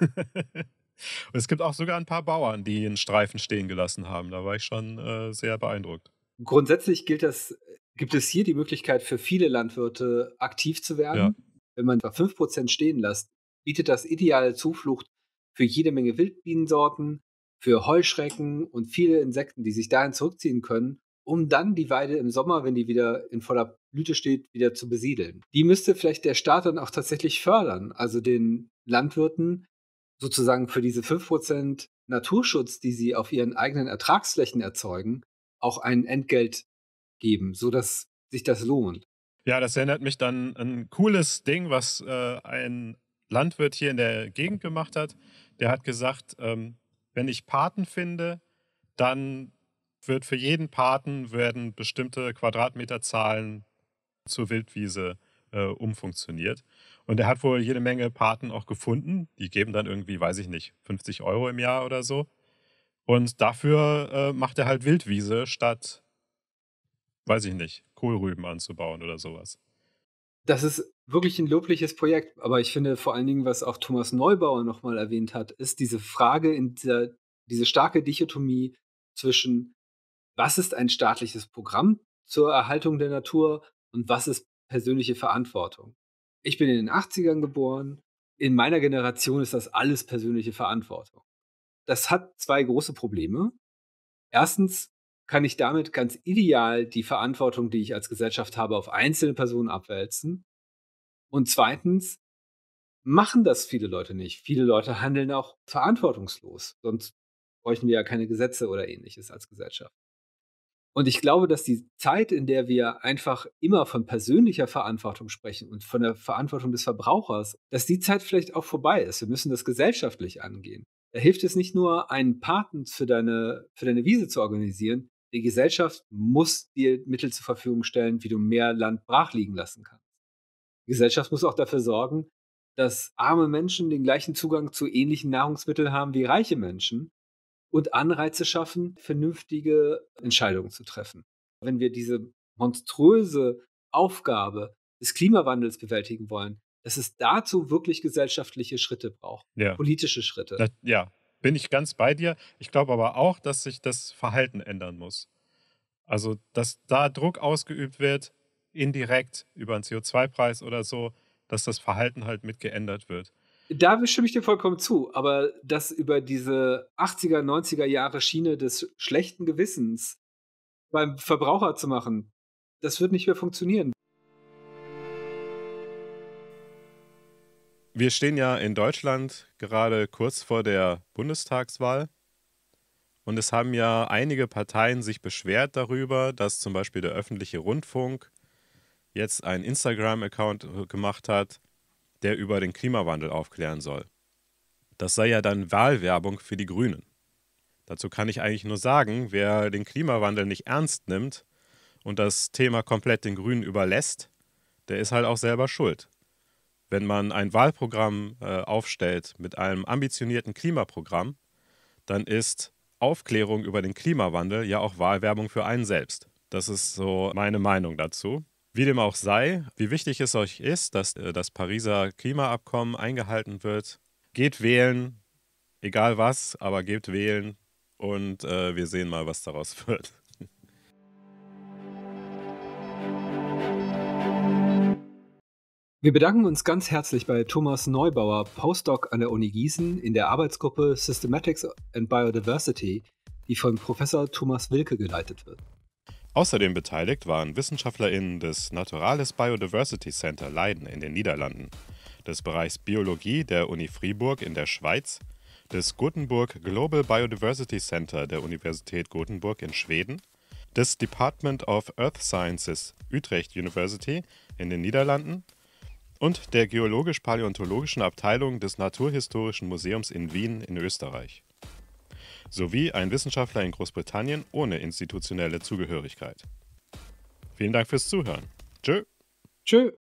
Und es gibt auch sogar ein paar Bauern, die einen Streifen stehen gelassen haben. Da war ich schon äh, sehr beeindruckt.
Grundsätzlich gilt das, gibt es hier die Möglichkeit für viele Landwirte aktiv zu werden.
Ja.
Wenn man etwa fünf Prozent stehen lässt, bietet das ideale Zuflucht für jede Menge Wildbienensorten, für Heuschrecken und viele Insekten, die sich dahin zurückziehen können, um dann die Weide im Sommer, wenn die wieder in voller Blüte steht, wieder zu besiedeln. Die müsste vielleicht der Staat dann auch tatsächlich fördern, also den Landwirten sozusagen für diese fünf Prozent Naturschutz, die sie auf ihren eigenen Ertragsflächen erzeugen, auch ein Entgelt geben, sodass sich das lohnt.
Ja, das erinnert mich dann an ein cooles Ding, was äh, ein Landwirt hier in der Gegend gemacht hat. Der hat gesagt, ähm, wenn ich Paten finde, dann wird für jeden Paten werden bestimmte Quadratmeterzahlen zur Wildwiese äh, umfunktioniert. Und er hat wohl jede Menge Paten auch gefunden. Die geben dann irgendwie, weiß ich nicht, fünfzig Euro im Jahr oder so. Und dafür äh, macht er halt Wildwiese statt, weiß ich nicht, Kohlrüben anzubauen oder sowas.
Das ist wirklich ein lobliches Projekt, aber ich finde vor allen Dingen, was auch Thomas Neubauer nochmal erwähnt hat, ist diese Frage, in dieser, diese starke Dichotomie zwischen, was ist ein staatliches Programm zur Erhaltung der Natur und was ist persönliche Verantwortung. Ich bin in den achtzigern geboren, in meiner Generation ist das alles persönliche Verantwortung. Das hat zwei große Probleme. Erstens kann ich damit ganz ideal die Verantwortung, die ich als Gesellschaft habe, auf einzelne Personen abwälzen. Und zweitens machen das viele Leute nicht. Viele Leute handeln auch verantwortungslos. Sonst bräuchten wir ja keine Gesetze oder Ähnliches als Gesellschaft. Und ich glaube, dass die Zeit, in der wir einfach immer von persönlicher Verantwortung sprechen und von der Verantwortung des Verbrauchers, dass die Zeit vielleicht auch vorbei ist. Wir müssen das gesellschaftlich angehen. Da hilft es nicht nur, einen Paten für deine, für deine Wiese zu organisieren. Die Gesellschaft muss dir Mittel zur Verfügung stellen, wie du mehr Land brach liegen lassen kannst. Die Gesellschaft muss auch dafür sorgen, dass arme Menschen den gleichen Zugang zu ähnlichen Nahrungsmitteln haben wie reiche Menschen und Anreize schaffen, vernünftige Entscheidungen zu treffen. Wenn wir diese monströse Aufgabe des Klimawandels bewältigen wollen, dass es dazu wirklich gesellschaftliche Schritte braucht,
Ja.
politische Schritte.
Das, ja, bin ich ganz bei dir. Ich glaube aber auch, dass sich das Verhalten ändern muss. Also, dass da Druck ausgeübt wird, indirekt über einen C O zwei Preis oder so, dass das Verhalten halt mit geändert wird.
Da stimme ich dir vollkommen zu, aber das über diese achtziger, neunziger Jahre Schiene des schlechten Gewissens beim Verbraucher zu machen, das wird nicht mehr funktionieren.
Wir stehen ja in Deutschland gerade kurz vor der Bundestagswahl und es haben ja einige Parteien sich beschwert darüber, dass zum Beispiel der öffentliche Rundfunk jetzt einen Instagram-Account gemacht hat, der über den Klimawandel aufklären soll. Das sei ja dann Wahlwerbung für die Grünen. Dazu kann ich eigentlich nur sagen, wer den Klimawandel nicht ernst nimmt und das Thema komplett den Grünen überlässt, der ist halt auch selber schuld. Wenn man ein Wahlprogramm äh, aufstellt mit einem ambitionierten Klimaprogramm, dann ist Aufklärung über den Klimawandel ja auch Wahlwerbung für einen selbst. Das ist so meine Meinung dazu. Wie dem auch sei, wie wichtig es euch ist, dass äh, das Pariser Klimaabkommen eingehalten wird, geht wählen, egal was, aber geht wählen und äh, wir sehen mal, was daraus wird.
Wir bedanken uns ganz herzlich bei Thomas Neubauer, Postdoc an der Uni Gießen in der Arbeitsgruppe Systematics and Biodiversity, die von Professor Thomas Wilke geleitet wird.
Außerdem beteiligt waren WissenschaftlerInnen des Naturalis Biodiversity Center Leiden in den Niederlanden, des Bereichs Biologie der Uni Fribourg in der Schweiz, des Gothenburg Global Biodiversity Center der Universität Gothenburg in Schweden, des Department of Earth Sciences Utrecht University in den Niederlanden und der geologisch-paläontologischen Abteilung des Naturhistorischen Museums in Wien in Österreich. Sowie ein Wissenschaftler in Großbritannien ohne institutionelle Zugehörigkeit. Vielen Dank fürs Zuhören. Tschö.
Tschö.